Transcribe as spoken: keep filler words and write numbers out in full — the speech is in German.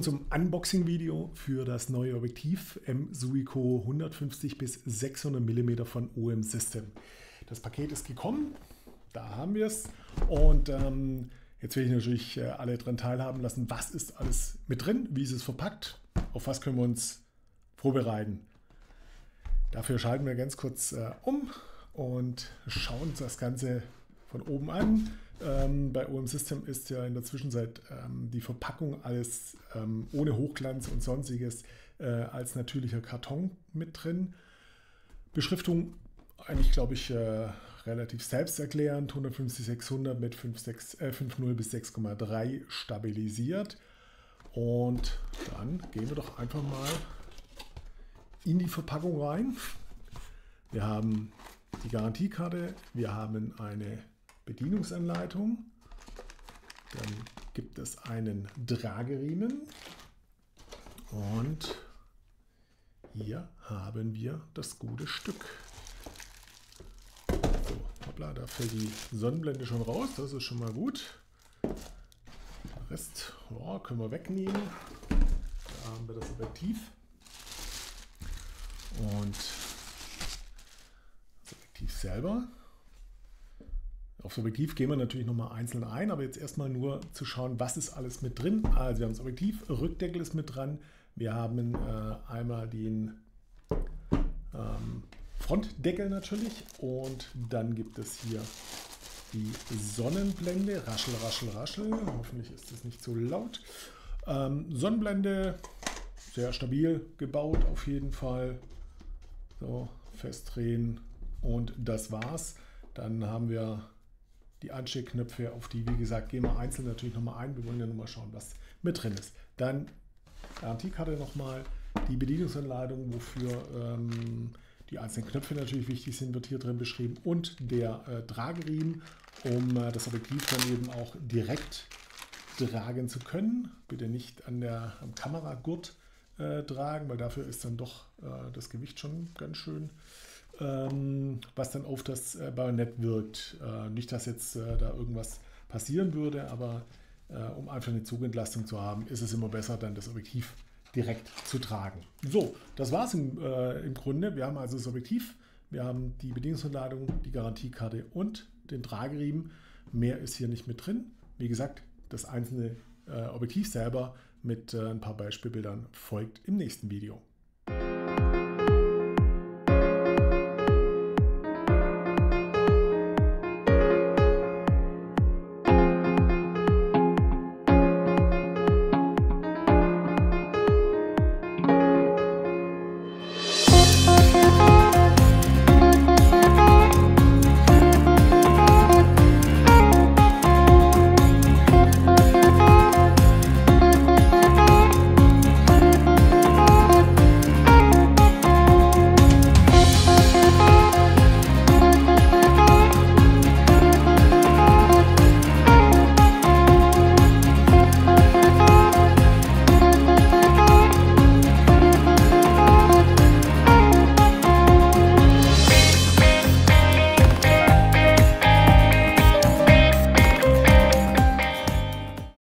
Willkommen zum Unboxing-Video für das neue Objektiv M Suiko hundertfünfzig bis sechshundert Millimeter von O M System. Das Paket ist gekommen, da haben wir es und ähm, jetzt will ich natürlich äh, alle daran teilhaben lassen, was ist alles mit drin, wie ist es verpackt, auf was können wir uns vorbereiten. Dafür schalten wir ganz kurz äh, um und schauen uns das Ganze von oben an. Ähm, bei O M System ist ja in der Zwischenzeit ähm, die Verpackung alles ähm, ohne Hochglanz und sonstiges äh, als natürlicher Karton mit drin. Beschriftung eigentlich, glaube ich, äh, relativ selbsterklärend. hundertfünfzig sechshundert mit fünf Komma null bis sechs Komma drei stabilisiert. Und dann gehen wir doch einfach mal in die Verpackung rein. Wir haben die Garantiekarte, wir haben eine Bedienungsanleitung, dann gibt es einen Trageriemen und hier haben wir das gute Stück. So, hoppla, da fällt die Sonnenblende schon raus, das ist schon mal gut. Den Rest oh, können wir wegnehmen. Da haben wir das Objektiv und das Objektiv selber. Aufs Objektiv gehen wir natürlich nochmal einzeln ein, aber jetzt erstmal nur zu schauen, was ist alles mit drin. Also wir haben das Objektiv, Rückdeckel ist mit dran, wir haben äh, einmal den ähm, Frontdeckel natürlich und dann gibt es hier die Sonnenblende, raschel, raschel, raschel, hoffentlich ist es nicht so laut. Ähm, Sonnenblende, sehr stabil gebaut auf jeden Fall, so festdrehen und das war's. Dann haben wir die Ansteckknöpfe, auf die, wie gesagt, gehen wir einzeln natürlich nochmal ein. Wir wollen ja nochmal schauen, was mit drin ist. Dann Garantiekarte nochmal, die Bedienungsanleitung, wofür ähm, die einzelnen Knöpfe natürlich wichtig sind, wird hier drin beschrieben. Und der äh, Trageriemen, um äh, das Objektiv dann eben auch direkt tragen zu können. Bitte nicht an der, am Kameragurt äh, tragen, weil dafür ist dann doch äh, das Gewicht schon ganz schön, was dann auf das Bajonett wirkt. Nicht, dass jetzt da irgendwas passieren würde, aber um einfach eine Zugentlastung zu haben, ist es immer besser, dann das Objektiv direkt zu tragen. So, das war es im, äh, im Grunde. Wir haben also das Objektiv, wir haben die Bedienungsanleitung, die Garantiekarte und den Trageriemen. Mehr ist hier nicht mit drin. Wie gesagt, das einzelne äh, Objektiv selber mit äh, ein paar Beispielbildern folgt im nächsten Video.